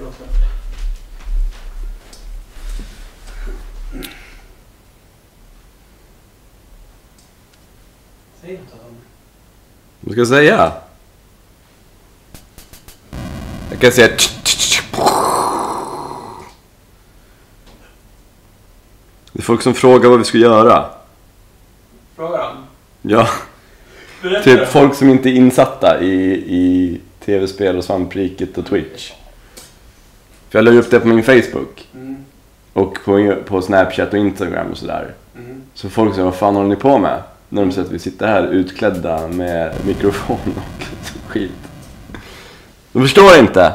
också. Säg något om det. Vad ska jag säga? Jag kan säga... Det är folk som frågar vad vi ska göra. Frågar han? Ja. Berätta. Typ folk som inte är insatta i tv-spel och svampriket och Twitch. För jag la upp det på min Facebook. Och på Snapchat och Instagram och sådär. Så folk säger, vad fan håller ni på med? När de säger att vi sitter här utklädda med mikrofon och skit. De förstår inte.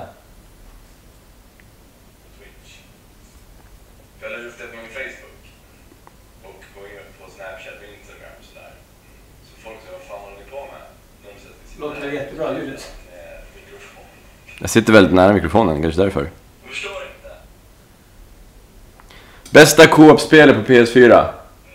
Jag la upp det på min Facebook. Och på Snapchat och Instagram och sådär. Så folk säger, vad fan håller ni på med? När de säger att vi sitter Låter det jättebra ljudet. med mikrofon. Jag sitter väldigt nära mikrofonen, kanske därför. De förstår inte. Bästa co-op-spelet på PS4.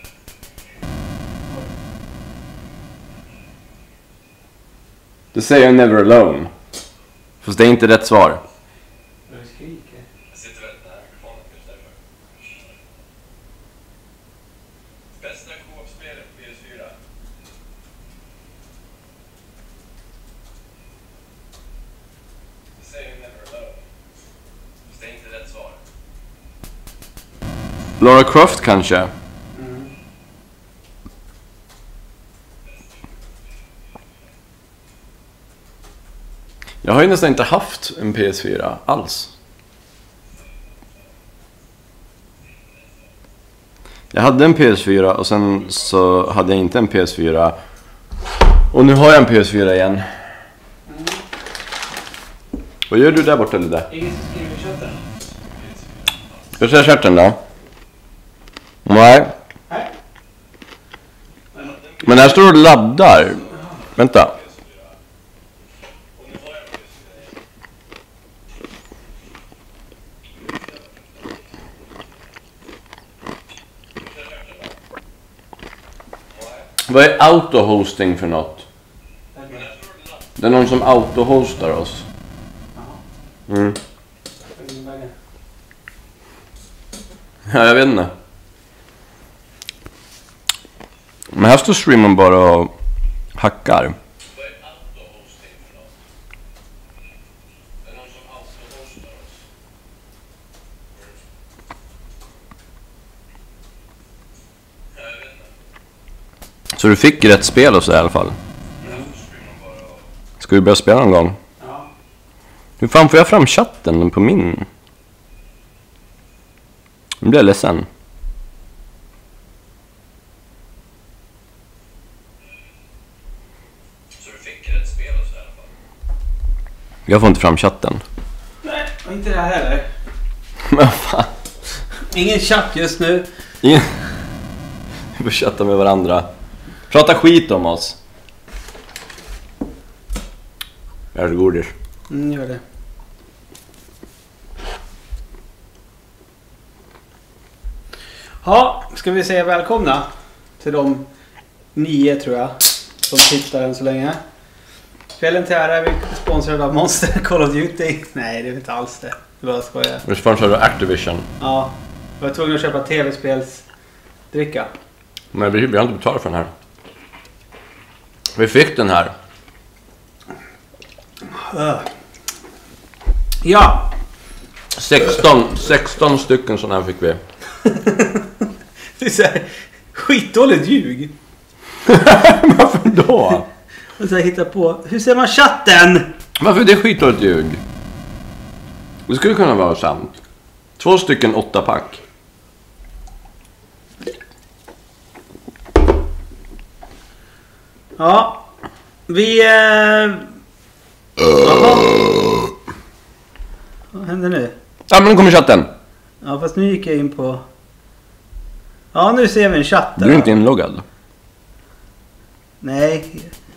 Du säger Never Alone. Fast det är inte rätt svar. Jag skriker. Jag sitter väldigt nära mikrofonen, kanske därför. Bästa co-op-spelet på PS4. Du säger Never Alone. Fast det är inte rätt svar. Lara Croft kanske. Jag har ju nästan inte haft en PS4 alls. Jag hade en PS4 och sen så hade jag inte en PS4. Och nu har jag en PS4 igen. Vad gör du där borta, Lidde? Ingen som skriver i chatten. Ska jag säga chatten då? Nej. Nej. Men här står det laddar. Vänta. Vad är auto-hosting för något? Det är någon som auto-hostar oss. Mm. Ja, jag vet inte. Men här står streamen bara och hackar. Vad är auto-hosting för något? Det är någon som auto-hostar oss. Ja, jag vet inte. Så du fick rätt spel och så i alla fall. Ska vi börja spela någon gång? Ja. Hur fan får jag fram chatten på min? Nu blir jag ledsen. Så du fick rätt spel och så i alla fall? Jag får inte fram chatten. Nej, och inte det här heller. Men fan. Ingen chatt just nu. Ingen... Vi får chatta med varandra. Prata skit om oss. Jag är godis. Gör det. Ja, ska vi säga välkomna till de 9 tror jag som tittar än så länge. Kvällen till ära är vi sponsrade av Monster Call of Duty. Nej, det är inte alls det. Det var skoja. Vi är sponsrade av Activision. Ja, jag var tvungen att köpa tv-spelsdricka. Men vi har inte betalat för den här. Vi fick den här. Ja. 16 stycken sådana här fick vi. Det är så här skitdåligt ljug. Varför då? Och så här hitta på. Hur ser man chatten? Varför är det skitdåligt ljug? Det skulle kunna vara sant. 2 stycken 8-pack. Ja. Vi... Vad händer nu? Ja, men nu kommer chatten. Ja, fast nu gick jag in på... Ja, nu ser vi en chatt där. Du är inte inloggad. Nej.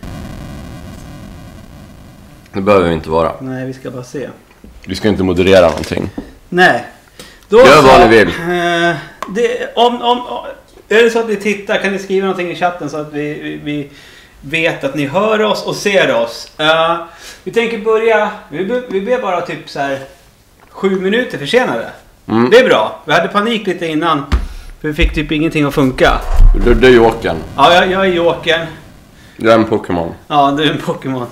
Det behöver vi inte vara. Nej, vi ska bara se. Vi ska inte moderera någonting. Nej. Då Gör vad ni vill. Är det så att ni tittar kan ni skriva någonting i chatten så att vi vet att ni hör oss och ser oss. Vi tänker börja. Vi ber bara typ så här 7 minuter försenade. Det är bra. Vi hade panik lite innan. För vi fick typ ingenting att funka. Du är Jokern. Ja, jag är Jokern. Du är en Pokémon. Ja, du är en Pokémon.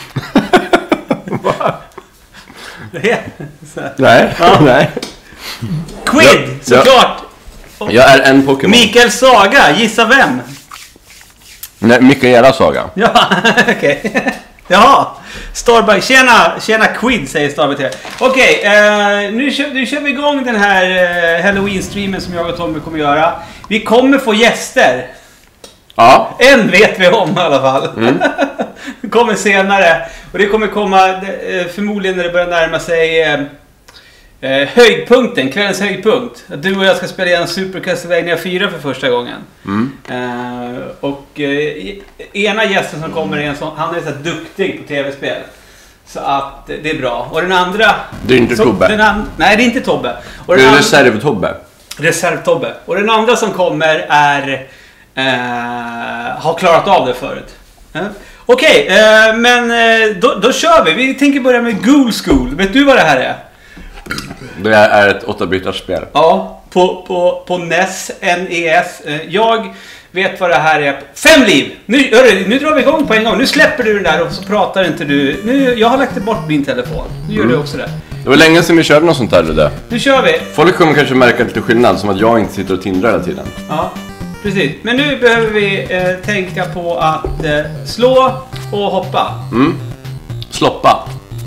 Nej, ja. Nej. Quid, såklart. Jag är en Pokémon. Mikael Saga, gissa vem? Nej, Mikaela Saga. Ja, okej. Jaha, Starbuck. Tjena Quid, säger Starbuck till. Okej, nu kör vi igång den här Halloween-streamen som jag och Tommy kommer göra. Vi kommer få gäster. Ja. En vet vi om i alla fall. Det kommer senare. Och det kommer komma förmodligen när det börjar närma sig höjdpunkten, kvällens höjdpunkt. Att du och jag ska spela igen Super Castlevania 4 för första gången. Och ena gästen som kommer är en sån, han är så duktig på tv-spel. Så att det är bra. Och den andra... Det är inte Tobbe. Nej, det är inte Tobbe. Och det är reserv-Tobbe. Reserv-Tobbe. Och den andra som kommer är... har klarat av det förut. Okej, men då kör vi. Vi tänker börja med Ghoul School. Vet du vad det här är? Det är ett 8-bitars spel. Ja, på NES, NES. Jag vet vad det här är. 5 liv! Nu drar vi igång på en gång. Nu släpper du den där och så pratar inte du. Jag har lagt bort din telefon. Nu gör du också det. Det var länge sedan vi körde något sånt här. Det. Nu kör vi. Folk kommer kanske märka lite skillnad, som att jag inte sitter och tindrar hela tiden. Ja, precis. Men nu behöver vi tänka på att slå och hoppa. Sloppa.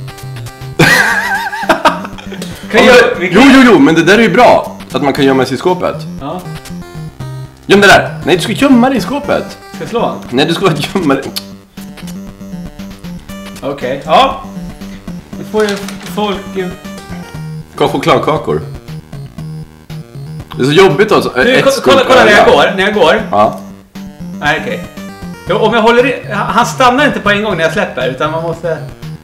Jo, men det där är ju bra. Att man kan gömma sig i skåpet. Ja. Göm det där. Nej, du ska gömma dig i skåpet. Ska jag slå? Nej, du ska bara gömma dig. Okej, ja. Nu får ju folk... Chokladkakor. Det är så jobbigt alltså. Kolla när jag går. Ja. Nej, okej. Om jag håller i... Han stannar inte på en gång när jag släpper, utan man måste...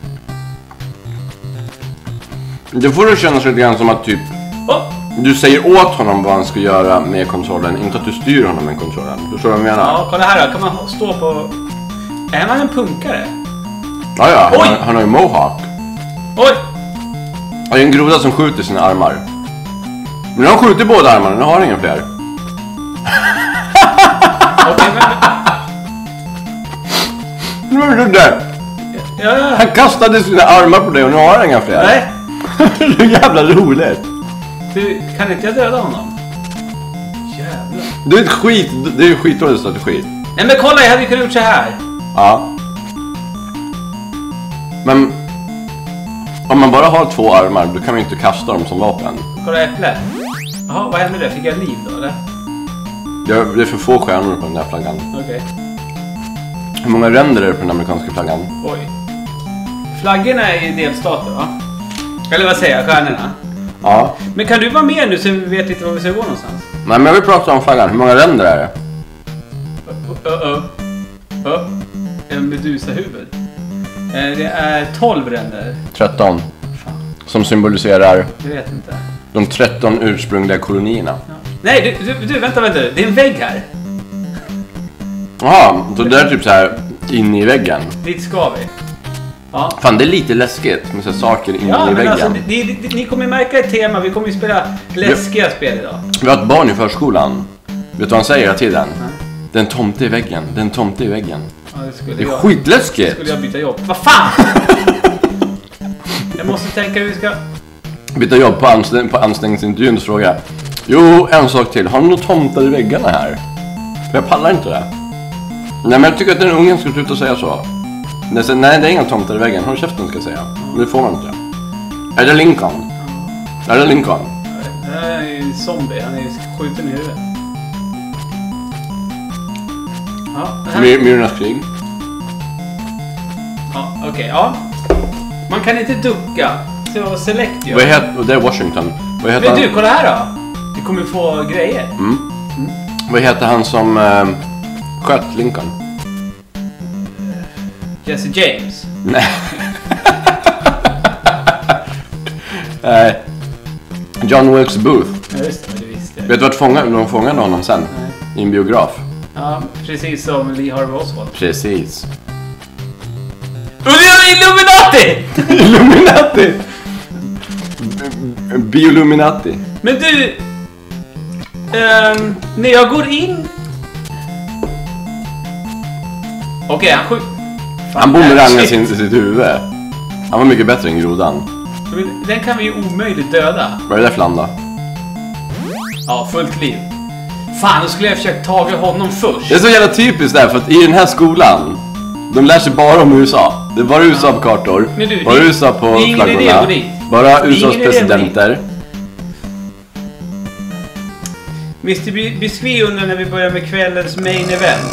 Det får du känna sig lite grann som att typ... Du säger åt honom vad han ska göra med kontrollen, inte att du styr honom med kontrollen. Du förstår vad jag menar? Ja, kolla här då. Kan man stå på... Är man en punkare? Ja, han har ju mohawk. Oj! Det är en groda som skjuter sina armar. Men nu har han skjutit båda armarna, nu har han ingen fler. Okej, men... Nu är det. Ja. Han kastade sina armar på dig och nu har han inga fler. Nej. Det är jävla roligt. Du, kan inte jag döda honom? Jävlar. Det är ett skit, det är ju skitdålig strategi. Nej men kolla, jag hade ju kunnat gjort så här. Ja. Men om man bara har 2 armar, då kan man inte kasta dem som vapen. Kolla äpple. Jaha, vad hände där? Fick jag liv då, eller? Det är för få stjärnor på den där flaggan. Okej. Hur många ränder är det på den amerikanska flaggan? Oj. Flaggorna är ju delstater, va? Eller vad säger jag? Stjärnorna? Ja. Men kan du vara med nu så vi vet lite var vi ska gå någonstans? Nej, men jag vill prata om flaggan. Hur många ränder är det? En medusahuvud. Det är 12 ränder. 13. Som symboliserar... Jag vet inte. De 13 ursprungliga kolonierna. Ja. Nej, du vänta. Det är en vägg här. Jaha, så det är typ så här inne i väggen. Dit ska vi. Ja. Fan, det är lite läskigt med så saker inne i väggen. Alltså, ni kommer märka ett tema. Vi kommer ju spela läskiga spel idag. Vi har ett barn i förskolan. Vet du vad han säger hela tiden? Det är en tomte i väggen. Det är en tomte i väggen. Ja, det är skitläskigt. Skulle jag byta jobb? Vad fan? Jag måste tänka hur vi ska... Byta jobb på anställningsintervjun och fråga. Jo, en sak till. Har du några tomtar i väggarna här? För jag pallar inte det. Nej, men jag tycker att den ungen ska sluta säga så. Nej, det är inga tomtar i väggen. Håll käften, ska jag säga. Nu får man inte. Är det Lincoln? Är det Lincoln? Det är ju zombie. Han är ju skjuten i huvudet. Ja, Myrornas krig. Ja, okej. Ja. Man kan inte ducka. Så select gör. Vad heter... Det är Washington. Vad heter men du, kolla här då. Vi kommer få grejer. Vad heter han som sköt Lincoln? Jesse James. Nej. Nej. John Wilkes Booth. Ja, just det, det visste jag. Vet du vart de fångade honom sen? Nej. I en biograf. Ja, precis som Lee Harvey Oswald. Precis. Illuminati! Illuminati! Bioluminati. Men du... när jag går in... Okej, han skjuter... Han bumerangade sitt huvud. Han var mycket bättre än grodan. Den kan vi ju omöjligt döda. Vad är det där för land då? Ja, fullt liv. Fan, då skulle jag försökt taga honom först. Det är så jävla typiskt där, för att i den här skolan de lär sig bara om USA. Det är bara USA på kartor. Bara USA på flaggorna. Bara USAs presidenter. Mr. Biscuit undrar när vi börjar med kvällens main event.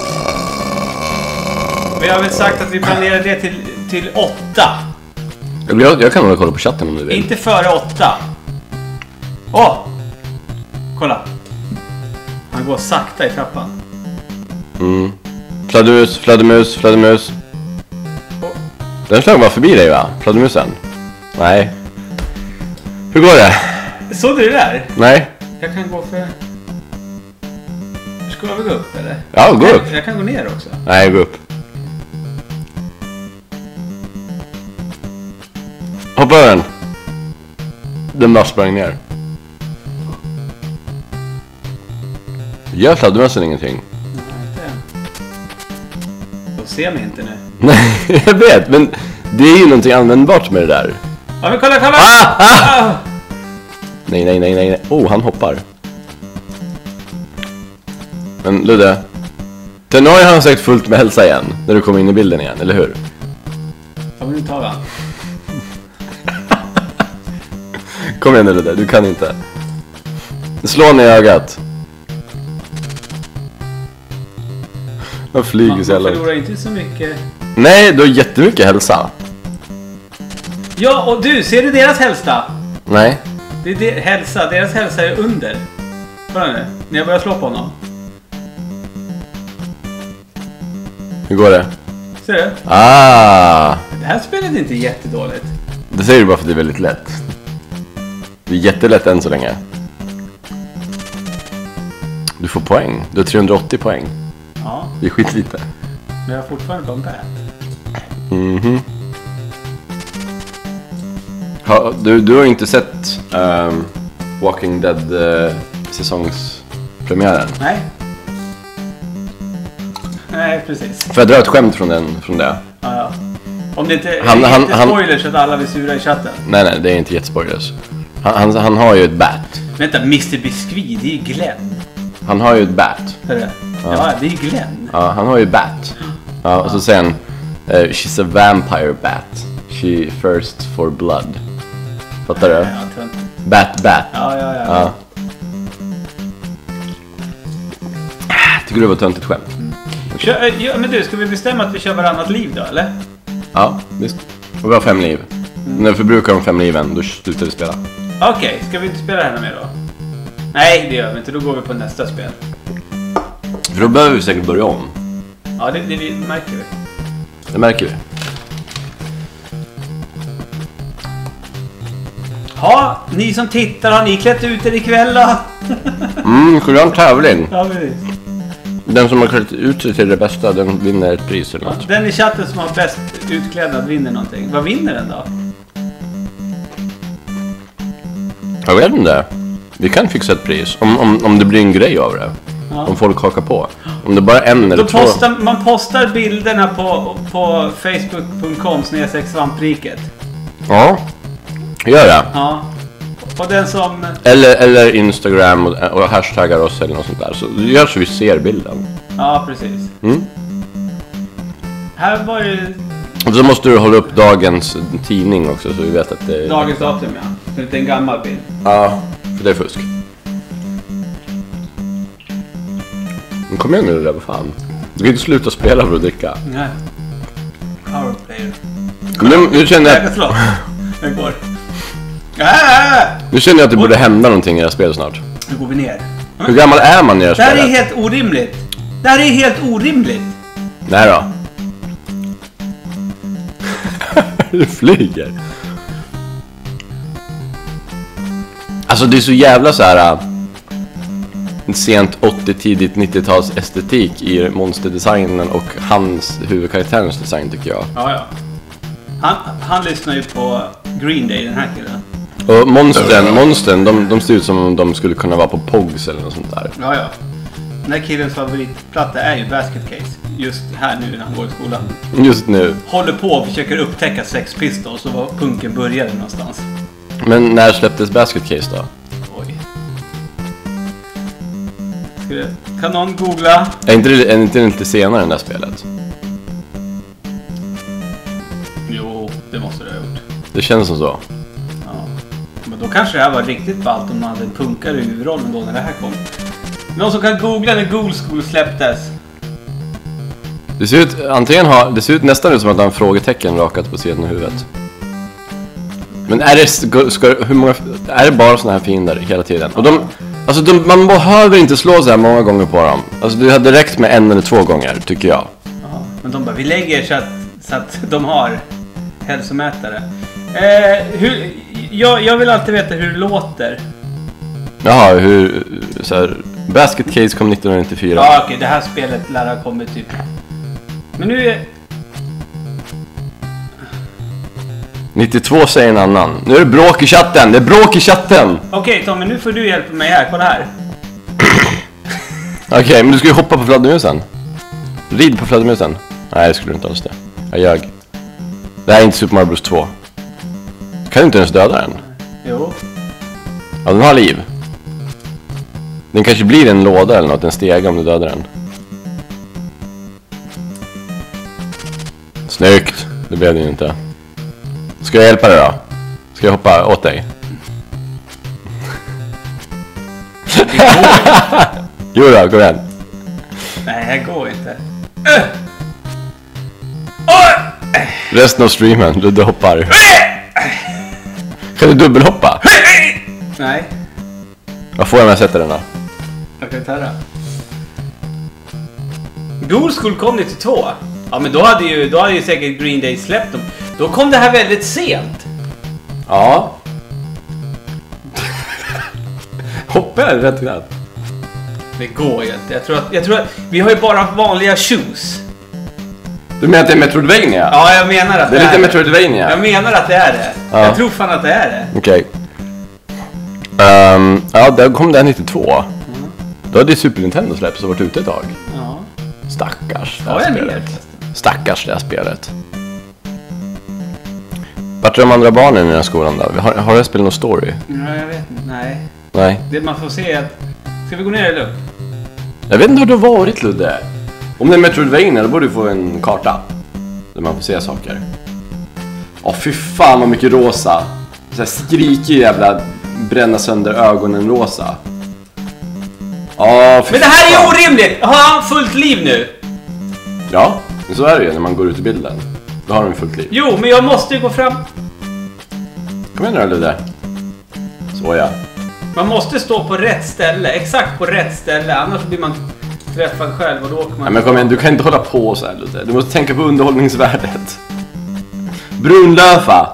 Vi har väl sagt att vi planerar det till 8. Jag kan nog kolla på chatten om du vill. Inte före 8. Åh! Kolla. Han går sakta i trappan. Fladdermus. Den flög bara förbi dig, va? Fladdermusen. Nej. Hur går det? Såg du det där? Nej. Jag kan gå för... Ska vi gå upp, eller? Ja, gå upp. Jag kan gå ner också. Nej, gå upp. Hoppa över den. Den bara sprang ner. Gör fladdermusen ingenting? De ser mig inte nu. Nej, jag vet, men det är ju någonting användbart med det där. Ja, men kolla! Ah! Nej. Oh, han hoppar. Men Ludde, nu har han säkert fullt med hälsa igen när du kommer in i bilden igen, eller hur? Ja, men nu tar han. Kom igen nu Ludde, du kan inte. Slå ner i ögat. Man flyger så jävla. Man förlorar inte så mycket. Nej, du har jättemycket hälsa. Ja, och du, ser du deras hälsa? Nej. Det är hälsa, deras hälsa är under. Kolla nu, när jag börjar slå på honom. Hur går det? Ser du? Ah! Det här spelet är inte jättedåligt. Det säger du bara för att det är väldigt lätt. Det är jättelätt än så länge. Du får poäng. Du har 380 poäng. Ja. Det är skitlite. Men jag har fortfarande bara en bat. Du har inte sett Walking Dead säsongspremiären? Nej, precis. Får jag dra ett skämt från det? Ja. Om det inte är spoilers så att alla blir sura i chatten. Nej, det är inte jättespoilers. Han har ju ett bat. Vänta, Mr. Biscuit, det är Glenn. Han har ju ett bat. Ja, det är Glenn. Ja, han har ju bat. Ja, och så säger han she's a vampire bat. She thirsts for blood. Fattar du? Bat. Ja. Tycker du det var töntigt skämt? Ja, men du, ska vi bestämma att vi kör varannat liv då, eller? Ja, visst. Och vi har 5 liv. När vi förbrukar de 5 liven, då slutar vi spela. Okej, ska vi inte spela här mer då? Nej, det gör vi inte. Då går vi på nästa spel. För då behöver vi säkert börja om. Ja, det märker vi. Det märker vi. Ja, ni som tittar, har ni klätt ut er ikväll då? Ska vi ha en tävling? Ja, precis. Den som har klätt ut sig till det bästa, den vinner ett pris eller något. Ja, den i chatten som har bäst utklädnad vinner någonting. Vad vinner den då? Jag vet inte. Vi kan fixa ett pris. Om det blir en grej av det. Ja. Om folk hakar på. Om det bara är en eller två. Man postar bilderna på facebook.com/svampriket. Ja, gör det. Ja. Och den som... Eller Instagram och hashtaggar oss eller något sånt där. Så gör så vi ser bilden. Ja, precis. Här var ju... Och så måste du hålla upp dagens tidning också så vi vet att det är... Dagens datum, ja. För det är en gammal bild. Ja, för det är fusk. Men kom igen nu det där, vad fan. Du kan inte sluta spela för att dricka. Nej. Powerplayer. Nu känner jag... Den går. Nu känner jag att det borde hända någonting i det här spelet snart. Nu går vi ner. Hur gammal är man i det här spelet? Det här är helt orimligt. Det här är helt orimligt. Nej då. Du flyger. Alltså det är så jävla så här sent 80 tidigt 90-tals estetik i monsterdesignen och hans huvudkaraktärens design tycker jag. Ja. Han lyssnar ju på Green Day, den här killen. Och monstren de ser ut som om de skulle kunna vara på Pogs eller något sånt där. Ja. Den här killens favoritplatta är ju Basket Case. Just här nu när han går i skolan. Just nu. Håller på och försöker upptäcka Sex Pistols och var punken började någonstans. Men när släpptes Basket Case då? Oj. Kan någon googla? Är inte lite senare än det här spelet? Jo, det måste det ha gjort. Det känns som så. Ja. Men då kanske det här var riktigt ballt om man hade punkare i huvudrollen då när det här kom. Någon som kan googla när Ghoul School släpptes? Det ser ut nästan ut som att han har en frågetecken rakat på sidan av huvudet. Men är det bara såna här fiender hela tiden? Och man behöver inte slå så här många gånger på dem. Alltså det hade räckt med 1 eller 2 gånger, tycker jag. Ja, men de bara, vi lägger så att de har hälsomätare. Jag vill alltid veta hur det låter. Jaha, så här, Basket Case kom 1994. Ja, okej, det här spelet lär ha kommit typ. Men nu är... 92 säger en annan. Nu är det bråk i chatten. Det är bråk i chatten. Okej, Tommy, nu får du hjälpa mig här. Kolla här. Okej, men du ska ju hoppa på fladdermusen. Rid på fladdermusen. Nej, det skulle du inte alls det. Jag ljög. Det här är inte Super Mario Bros 2. Kan du inte ens döda den? Jo. Ja, den har liv. Den kanske blir en låda eller något, en steg om du dödar den. Snyggt. Det blev det ju inte. Ska jag hjälpa dig då? Ska jag hoppa åt dig? Jo då, gå igen. Nej, det går inte. Resten av streamen, du hoppar. Kan du dubbelhoppa? Nej. Vad får jag med att sätta den då? Jag kan ta det. Ghoul School kom 92. Ja, men då hade ju säkert Green Day släppt dem. Då kom det här väldigt sent. Ja. Hoppar jag rätt innan? Det går ju inte. Jag tror att vi har ju bara vanliga shoes. Du menar att det är Metroidvania? Ja, jag menar att det är lite Metroidvania. Jag menar att det är det. Ja. Jag tror fan att det är det. Okej. Ja, där kom det 92. Då hade Super Nintendo släppts och varit ute ett tag. Ja. Stackars det Ja, här jag spelet. vet. Stackars det här spelet. Vart är de andra barnen i den här skolan då? Har det spelat någon story? Ja, jag vet inte. Nej. Det man får se är att... Ska vi gå ner eller upp? Jag vet inte hur det har varit, Ludde. Om det är Metroidvania, då borde du få en karta. Där man får se saker. Åh, fy fan vad mycket rosa. Så här skrikig jävla bränna sönder ögonen rosa. Men det här är orimligt! Har han fullt liv nu? Ja, men så är det ju när man går ut i bilden. Då har de fullt liv. Jo, men jag måste ju gå fram. Kom igen nu, Ludde. Så ja. Man måste stå på rätt ställe. Exakt på rätt ställe. Annars blir man träffad själv och då åker man... Nej, men kom igen, du kan inte hålla på så här, Ludde. Du måste tänka på underhållningsvärdet. Brunlöfa.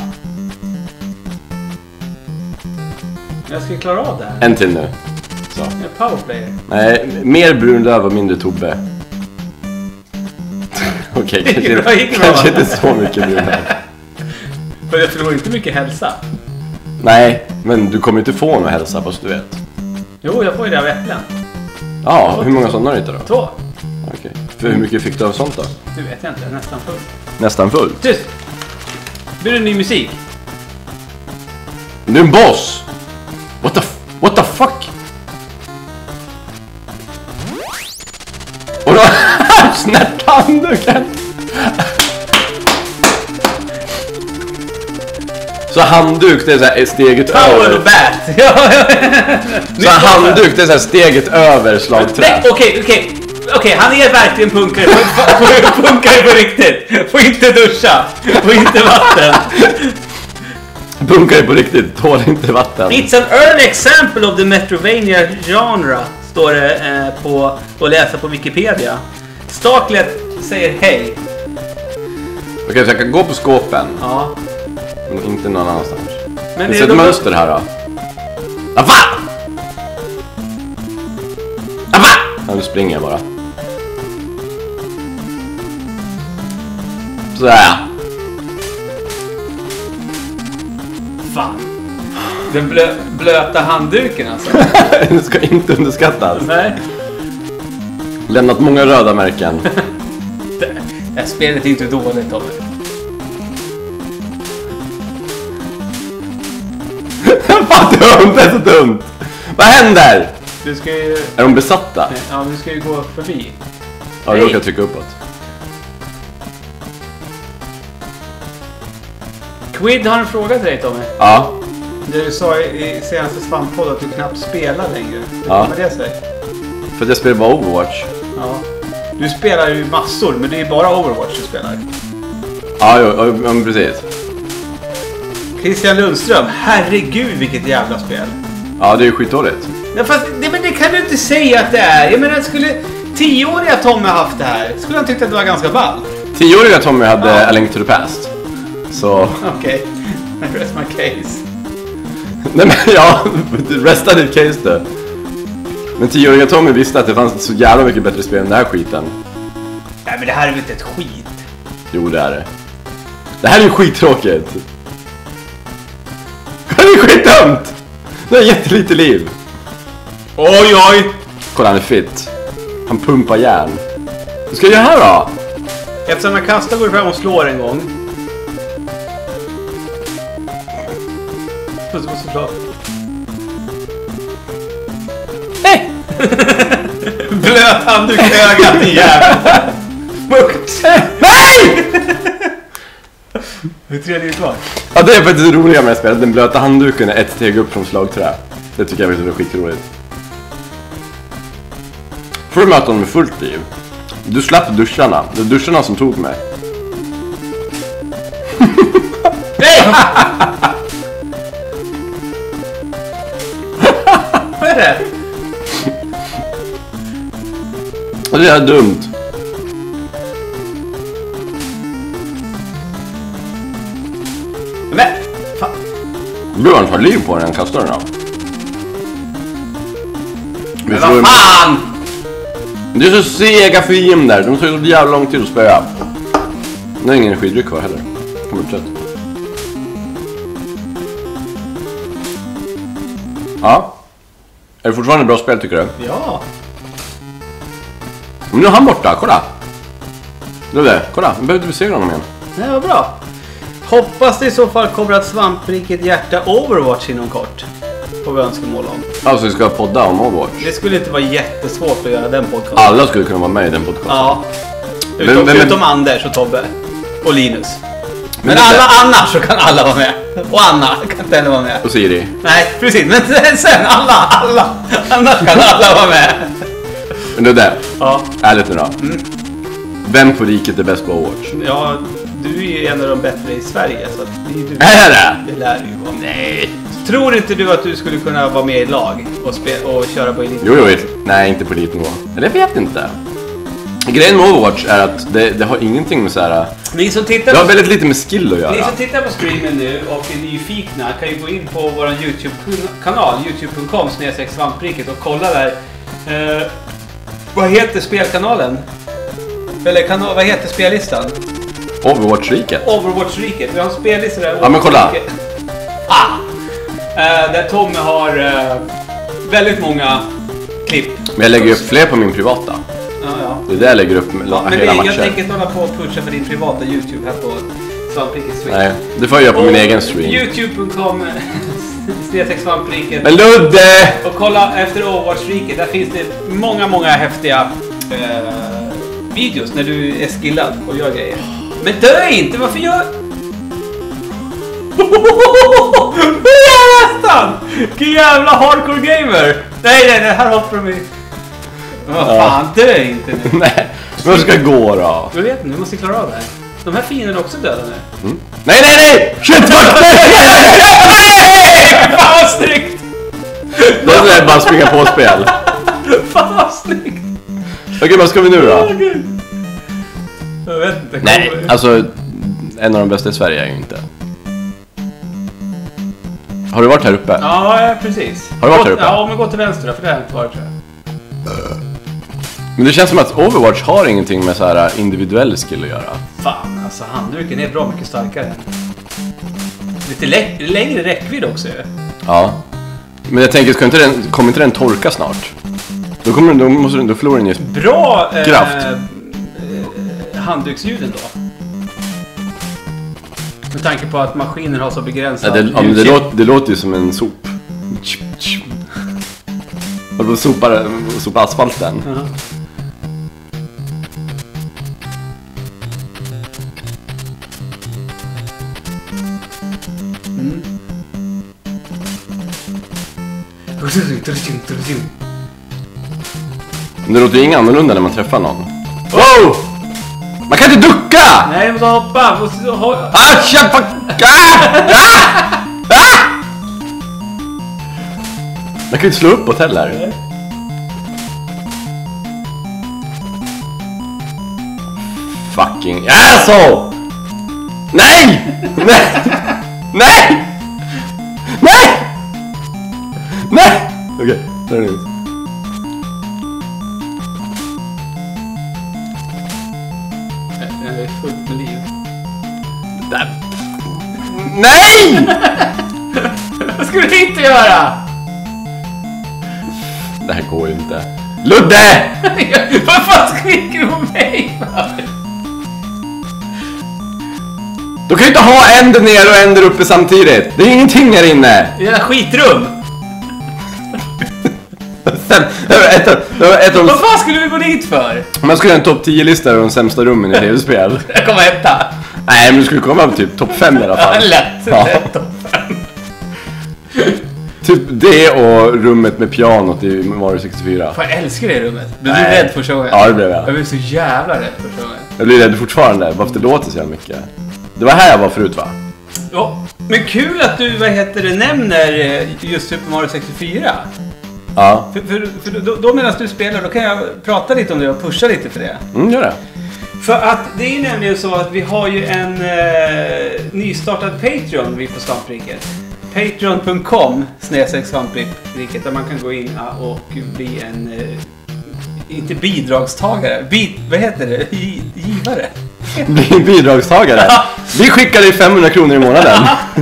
Jag ska klara av det här. En till nu. Så. Jag är powerplayer. Nej, mer brunlöv och mindre Tobbe. Okej, kanske inte så mycket brunlöv. För jag förlorar inte mycket hälsa. Nej, men du kommer inte få någon hälsa, fast du vet. Jo, jag får ju det av äpplen. Ja, hur många sådana har du inte då? 2. Okej. För hur mycket fick du av sånt då? Det vet jag inte, nästan fullt. Nästan fullt? Tyst! Blir det ny musik? Du är en boss! What the fuck? Och då... Snärt handduken! Så handduk, det är så här steget Power över. bat! Så handduk, det är så här steget över slagträ. Okej, han är verkligen punkare. Punkare på riktigt. Får inte duscha. Får inte vatten. Punkare på riktigt, tål inte vatten. It's an early example of the Metroidvania genre, står det på att läsa på Wikipedia. Starklet säger hej. Okej, så jag kan gå på skåpen. Ja. Men inte någon annanstans. Men det är ett mönster här då. Ava! Ava! Ja, nu springer jag bara. Sådär. Fan. Den blöta handduken alltså. Den ska inte underskattas. Nej. Lämnat många röda märken. Det här spelet är inte dåligt, Tommy. Vad dumt, det är så dumt. Vad händer? Du ska ju... Är de besatta? Ja, du ska ju gå förbi. Ja, jag råkar trycka uppåt. Quid har en fråga till dig, Tommy. Ja. Du sa i senaste Svamppodd att du knappt spelar längre. Hur Ja. kommer det sig? För att jag spelar bara Overwatch. Ja. Du spelar ju massor, men det är bara Overwatch du spelar. Ja, ja, precis. Christian Lundström, herregud vilket jävla spel. Ja, det är ju skitdåligt. Ja, fast, men det kan du inte säga att det är. Jag menar, skulle 10-åriga Tommy haft det här, skulle han tyckt att det var ganska ball. 10-åriga Tommy hade A Link to the Past. Så... Okej, rest my case. Nej men ja, resta ditt case då. Men 10-åriga Tommy visste att det fanns så jävla mycket bättre spel än den här skiten. Nej, men det här är väl inte ett skit. Jo, det är det. Det här är ju skittråkigt. Det är skitdumt! Det har jättelite liv. Oj, oj! Kolla, han är fit. Han pumpar järn. Vad ska jag göra här då? Eftersom han kastar går fram och slår en gång. Så. Nej! Blöt handduk i ögat, din jävel. Mukt. Nej! Hur tredje är kvar? Ja, det är faktiskt det roliga med det spelet. Den blöta handduken är ett steg upp från slagträ. Det tycker jag är skitroligt. Får du möta honom med fullt liv. Du slapp duscharna. Det är duscharna som tog mig. Nej! Vad är det? Det är dumt. Men, fan. Du har inte liv på den, kastar den av. Men vad fan! Det är så sega fiender. De tar så jävla lång tid att spöa. Det är ingen energidryck kvar heller. Kommer ut. Ja. Är det fortfarande bra spel, tycker du? Ja. Men nu är han borta, kolla. Det är det, kolla. Nu behöver du besegra honom igen. Det var bra. Hoppas det i så fall kommer att svampriket hjärta Overwatch inom kort. Får vi önskemål om. Alltså, vi ska podda om Overwatch. Det skulle inte vara jättesvårt att göra den podcasten. Alla skulle kunna vara med i den podcasten. Ja. Men- Utom Anders och Tobbe. Och Linus. Men det- alla annars så kan alla vara med. Och Anna kan inte heller vara med. Och Siri. Nej, precis. Men sen alla. Annars kan alla vara med. Men det är det. Ja. Ärligt nu då. Vem på riket är bäst på Overwatch? Ja, du är ju en av de bättre i Sverige. Så att det är du. Är det? Det lär du ju vara. Nej. Tror inte du att du skulle kunna vara med i lag och köra på elitnivå? Jo, nej, inte på elitnivå. Eller jag vet inte. Grejen med Overwatch är att det har ingenting med så här. Ni som tittar Det har på... väldigt lite med skill att Ni göra. som tittar på streamen nu och är nyfikna kan ju gå in på vår YouTube-kanal, youtube.com/svampriket och kolla där. Vad heter spelkanalen? Eller vad heter spellistan? Overwatch-riket. Overwatch-riket. Vi har en spellista där. Ja, men kolla. Där Tommy har väldigt många klipp. Men jag lägger upp fler på min privata. Ja. Det är där jag lägger upp Men hela jag matcher. tänker inte hålla på och pusha för din privata YouTube här på Svampriket Stream. Nej, det får jag göra på min egen stream. youtube.com/svampriket. Men Ludde! Och kolla efter Overwatch-riket. Där finns det många häftiga videos när du är skillad och gör grejer. Men dö inte! Varför gör... Det är nästan! Vilken jävla hardcore gamer! Nej, här hoppar de i... Vad fan, dö inte nu. Nej, men vad ska jag gå då? Jag vet inte, vi måste klara av det här. De här fienderna är också döda nu. Nej! Shit, fuck! Nej! Fan vad snyggt! Det är bara springa på spel. Fan vad snyggt! Okej, vad ska vi nu då? Jag vet inte. Nej, alltså en av de bästa i Sverige är ju inte. Har du varit här uppe? Ja, precis. Har du varit här uppe? Ja, men gå till vänster då, för det har jag inte varit, tror jag. Men det känns som att Overwatch har ingenting med så här individuell skill att göra. Fan, alltså handduken är bra mycket starkare. Lite längre räckvidd också ju. Ja. Men jag tänker, kommer inte den torka snart? Då förlorar den ju bra kraft. Handduksljuden då. Med tanke på att maskinen har så begränsad det låter ju som en sop. Och då sopar asfalten. Det låter ju inget annorlunda när man träffar någon. Wow! Man kan inte ducka! Nej, man måste hoppa. Man kan ju inte slå uppåt heller. Fucking asshole! Nej! Nej! Nej! Nej! Nej! Okej, där är det ut. Jag är fullt med liv. Där. Nej! Vad ska du inte göra? Det här går ju inte. Ludde! Vad fan skriker du på mig för? Du kan ju inte ha en där nere och en där uppe samtidigt. Det är ingenting här inne. Det är ett skitrum. Sen, Vad fan skulle vi gå dit för? Om jag skulle göra en topp 10-lista över de sämsta rummen i tv-spel. Jag kommer hämta. Nej, men du skulle komma på typ topp 5 i alla fall. Lätt. Ja. Topp 5. Typ det och rummet med pianot i Mario 64. Fan, jag älskar det rummet. Blev du rädd första gången? Ja, det blev jag. Jag blev så jävla rädd första gången. Jag blir rädd fortfarande, varför det låter så jävla mycket. Det var här jag var förut, va? Ja, men kul att du, nämner just Super Mario 64. Ja. För då medan du spelar, då kan jag prata lite om det och pusha lite för det. Gör det. För att det är nämligen så att vi har ju en nystartad Patreon vi på Svampriket. Patreon.com/svampriket där man kan gå in och bli en inte bidragstagare. Vad heter det? Givare. Bli bidragstagare. Vi skickar dig 500 kronor i månaden.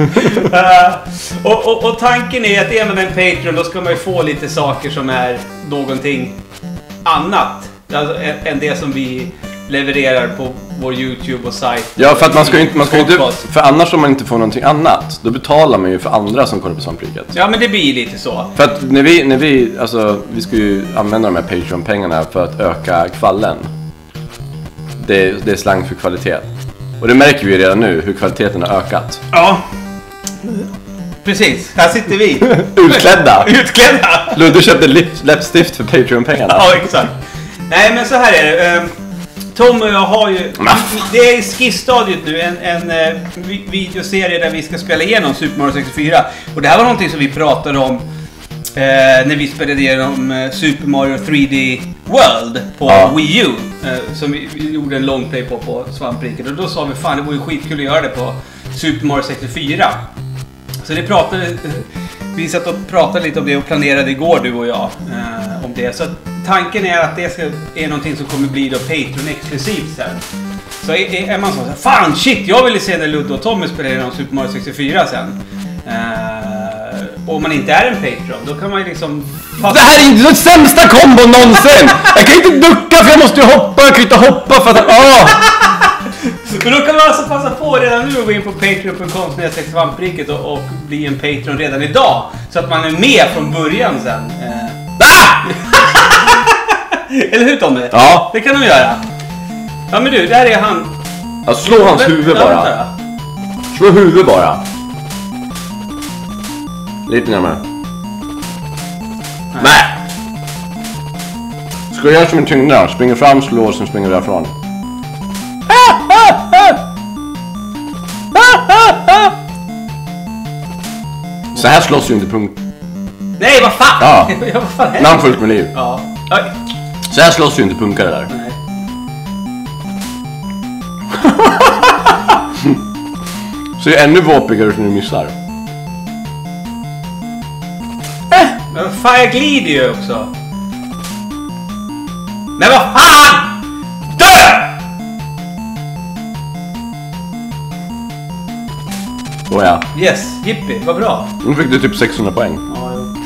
Och tanken är att är man en Patreon, då ska man ju få lite saker som är någonting annat. Alltså, än det som vi levererar på vår YouTube och sajt. Ja, för att man ska inte, för annars om man inte får någonting annat, då betalar man ju för andra som kollar på Svampriket. Ja, men det blir lite så. För att när vi alltså, vi ska ju använda de här Patreon-pengarna för att öka kvallen. Det är slang för kvalitet. Och det märker vi ju redan nu, hur kvaliteten har ökat. Ja. Precis, här sitter vi. Utklädda. Utklädda. Ludde köpte läppstift för Patreon-pengarna. Ja, exakt. Nej, men så här är det. Tom och jag har ju... Det är i skissstadiet nu. En videoserie där vi ska spela igenom Super Mario 64. Och det här var någonting som vi pratade om när vi spelade igenom Super Mario 3D World på Wii U. Som vi gjorde en long play på Svampriket. Och då sa vi, fan, det vore skitkul att göra det på Super Mario 64. Så det vi satt och pratade lite om det och planerade igår, du och jag, om det. Så tanken är att det är någonting som kommer bli då Patreon-exklusivt sen. Så är man så här, fan shit, jag ville se när Ludde och Tommy spelar igenom Super Mario 64 sen. Och om man inte är en Patreon, då kan man ju liksom... Det här är inte den sämsta kombon någonsin! Jag kan inte ducka för jag måste ju hoppa, jag kan inte hoppa för att... Men då kan man alltså passa på redan nu och gå in på patreon.com/svampriket och bli en Patreon redan idag. Så att man är med från början sen. Eller hur, Tommy? Ja. Det kan de göra. Ja, men du, där är han. Jag slår hans huvud bara. Slå huvudet bara. Lite närmare. Nej. Ska jag göra som en tyngdare? Springer fram, slår, sen springer därifrån. Så här slåss ju inte punkt. Nej, vad fan? Ja. Vad fan är det? Namn fullt med liv. Ja. Så här slåss ju inte punkare där. Nej. Så det är ännu våpigare när du missar. Men vad fan, jag glider ju också. Men vad fan! Dö! Åja. Yes, Jippi, vad bra. Nu fick du typ 600 poäng. Ja, jo.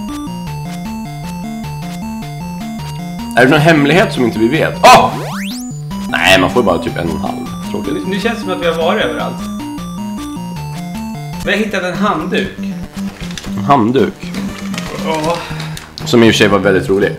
Är det någon hemlighet som inte vi vet? Nej, man får bara typ 1,5. Tråkigt. Nu känns det som att vi har varit överallt. Vi har hittat en handduk. En handduk? Som i och för sig var väldigt rolig.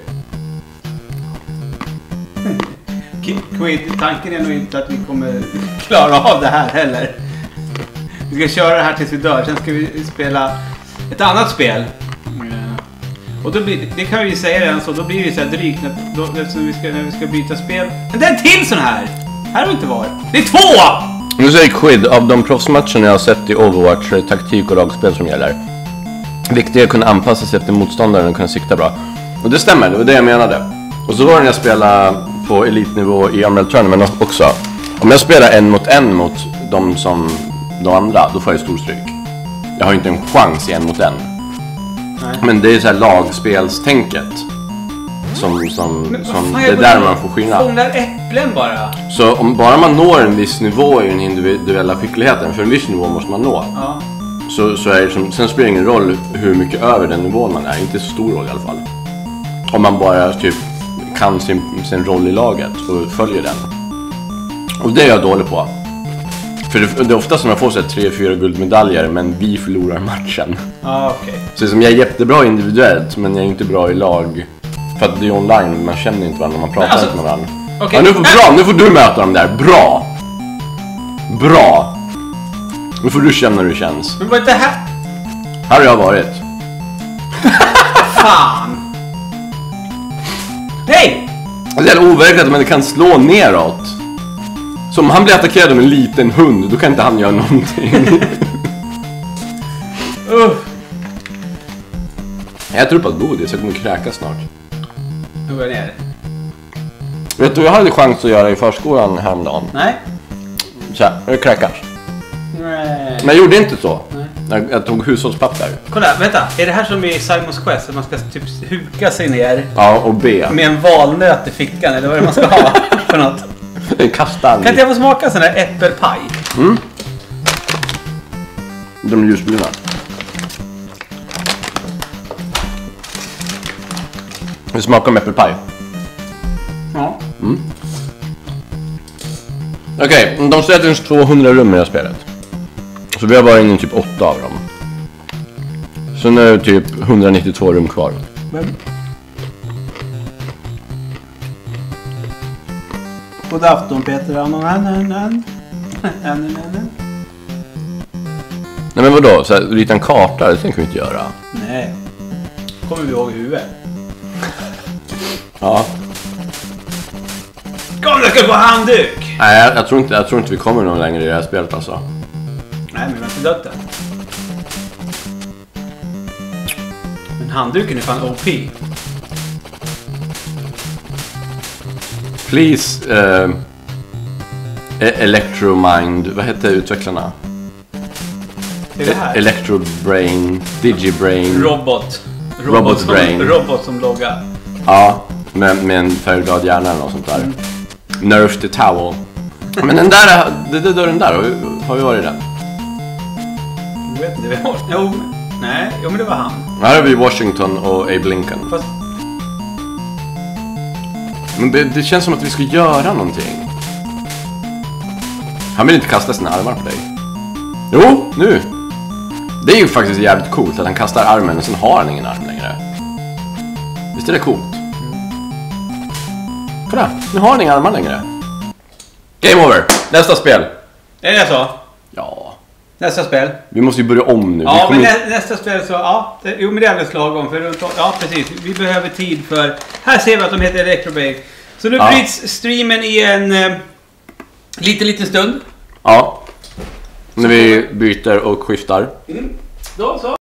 Tanken är nog inte att vi kommer klara av det här heller. Vi ska köra det här tills vi dör. Sen ska vi spela ett annat spel. Och då blir, det kan vi säga redan så. Då blir det så här drygt eftersom när vi ska byta spel. Men det är en till sån här! Här har vi inte varit. Det är 2! Nu säger Quid, av de proffsmatcherna jag har sett i Overwatch är det taktik och lagspel som gäller. Viktigt är att kunna anpassa sig efter motståndaren och kunna sikta bra. Och det stämmer, det var det jag menade. Och så var det när jag spelade på elitnivå i Unreal Tournament också. Om jag spelar 1-mot-1 mot de andra, då får jag stor stryk. Jag har inte en chans i 1-mot-1. Nej. Men det är så här lagspelstänket som det är där man får skillnad. Fångar äpplen bara. Så om bara man når en viss nivå i den individuella skickligheten, för en viss nivå måste man nå. Ja. Så är det sen spelar det ingen roll hur mycket över den nivån man är, inte så stor roll i alla fall. Om man bara typ kan sin roll i laget och följer den. Och det är jag dålig på. För det är ofta som jag får 3-4 guldmedaljer, men vi förlorar matchen. Okay. Så som jag är jättebra individuellt, men jag är inte bra i lag. För att det är online, man känner inte varandra, man pratar inte med varandra. Okay. Ja, nu får du möta dem där, bra! Bra! Nu får du känna hur det känns. Men vad är det här? Här har jag varit. Fan! Hej! Det är jävla overkligt att man kan slå neråt. Så om han blir attackerad av en liten hund, då kan inte han göra någonting. Jag tror på att godis, jag kommer kräka snart. Nu går jag ner. Vet du, jag hade chans att göra i förskolan häromdagen. Nej. Så här, jag kräkas. Nej. Men jag gjorde inte så. Nej. Jag tog hushållspapper. Kolla, vänta. Är det här som i Simon's Quest? Att man ska typ huka sig ner? Ja, och be. Med en valnöt i fickan, eller vad är det man ska ha för något? En kastang. Kan inte jag få smaka sån här äppelpaj? Mm. De är ljusbruna. Det smakar med äppelpaj. Ja. Mm. Okej, de säger att det finns 200 rum i det här spelet. Så vi har varit inne i typ 8 av dem. Så nu är det typ 192 rum kvar. God afton Peter. Nej men vadå? Så här, rita en karta, det tänker vi inte göra. Nej. Kommer vi ihåg i huvudet. Ja. Kom, jag ska få handduk! Nej, jag tror inte vi kommer någon längre i det här spelet alltså. Nej, men vi har inte dött än. Men handduken är fan OP. Please, Electromind, vad heter utvecklarna? Det är det här. Electrobrain, Digibrain. Robot som loggar. Ja, med en färgglad hjärna eller något sånt där. Nerf the towel. Men den där, det dörren där, har vi varit i den? Jag vet inte, vi har... Jo, men det var han. Här har vi Washington och Abe Lincoln. Fast... Men det känns som att vi ska göra någonting. Han vill inte kasta sina armar på dig. Jo, nu. Det är ju faktiskt jävligt coolt att han kastar armen och sen har han ingen arm längre. Visst är det coolt? Kolla, nu har han inga armar längre. Game over, nästa spel. Är det så? Ja. Nästa spel. Vi måste ju börja om nu. Ja, men nästa spel så, ja. Jo, men det är alldeles lagom. För ja, precis. Vi behöver tid för... Här ser vi att de heter Electrobay. Så nu bryts streamen i en liten stund. Ja. När vi byter och skiftar. Då så.